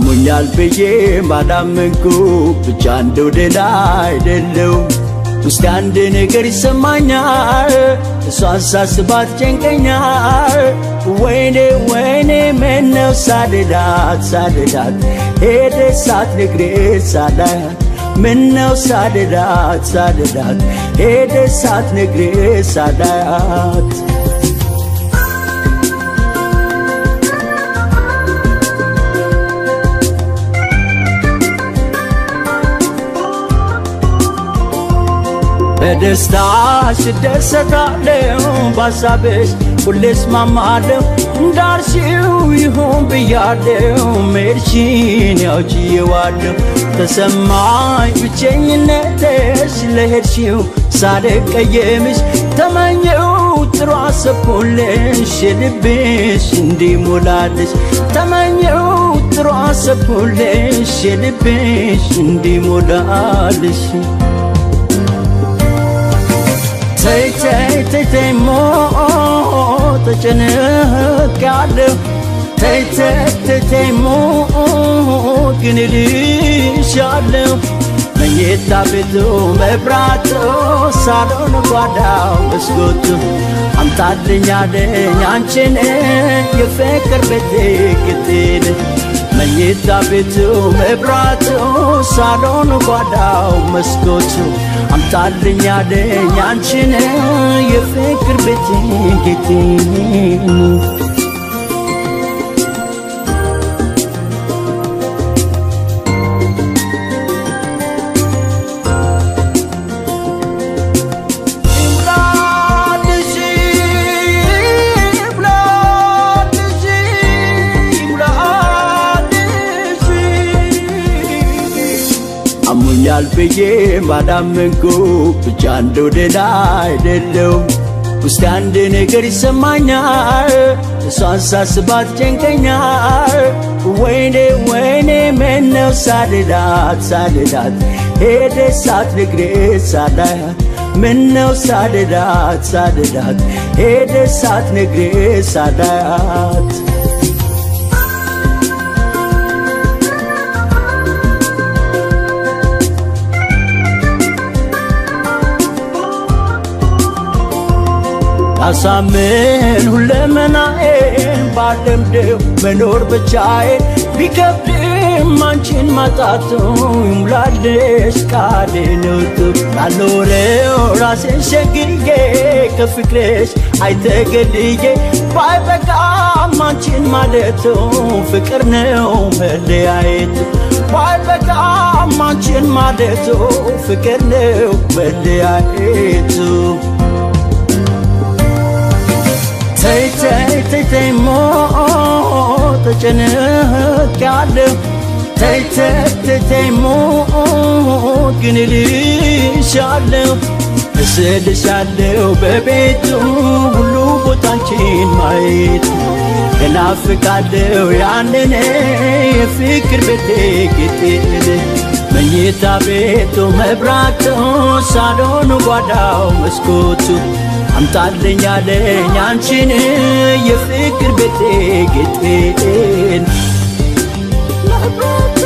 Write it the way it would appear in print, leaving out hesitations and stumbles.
አሞኛል ብዬ ባላመንኩ ብቻ እንደው ደህና አይደለሁም ውስጥ አንድ ነገር ይሰማኛል እሷን ሳስባት ጨንቀኛል ወይኔ ወይኔ ምነው ሳልላት ሄደች ሳትነግረኝ ሳላያት ምነው ሳልላት ሄደች ሳትነግረኝ ሳላያት በደስታሽ ደሰታለሁ ባሳብሽ ሁሌስ ማማለሁ እንዳርሽው ይሁን ብያለሁ መርቺን ያውጪዋለሁ ተሰማኝ ብቸኝነትሽ ለሄድሽው ሳልቀየምሽ ተመኘው ጥሩ አሰብኩልሽ ልብሽ እንዲሞላልሽ ተመኘው ጥሩ አሰብኩልሽ ልብሽ እንዲሞላልሽ ተይ ሞ ተጨነቅያለሁ ተይ ሞ ግን ልሻለሁ መኝታ ቤቱ መብራቱ ሳሎን ጓዳው መስኮቱ አምጣልኝ አለኝ አንቺን የፍቅር ቤቴ ግጥል መኝታ ቤቱ መብራቱ ሳሎን ጓዳው መስኮቱ አምጣልኝ አለኝ አንቺን የፍቅር ቤቴ ግጥል አሞኛል ብዬ ባላመንኩ ብቻ እንደው ደህና አይደለሁም ውስጥ አንድ ነገር ይሰማኛል እሷን ሳስባት ጨንቀኛል ወይኔ ወይኔ ምነው ሳልላት ሄደች ሳትነግረኝ ሳላያት ምነው ሳልላት ሄደች ሳትነግረኝ ሳላያት አሳምን ሁለመናዬን ባለምደው መኖር ብቻዬን ቢከብድም አንቺን ማጣቱ ይሙላልሽ ቃሌ ነው ላልኖረው ራሴን ሸግዬ ከፍቅርሽ አይተገልዬ ባይበቃም አንቺን ማለቱ ፍቅር ነው መለያየቱ ባይበቃም አንቺን ማለቱ ፍቅር ነው መለያየቱ ተይ ሞ ተጨነቅያለሁ ተይ ሞ ግን ልሻለሁ እስልሻለሁ በቤቱ ሁሉ ቦታ አንቺን ማየት እናፍቃለሁ ያንን የፍቅር ቤቴ ግጥል መኝታ ቤቱ መብራቱ ሳሎን ጓዳው መስኮቱ አምጣልኝ አለኝ አንቺን የፍቅር ቤቴ ግጥል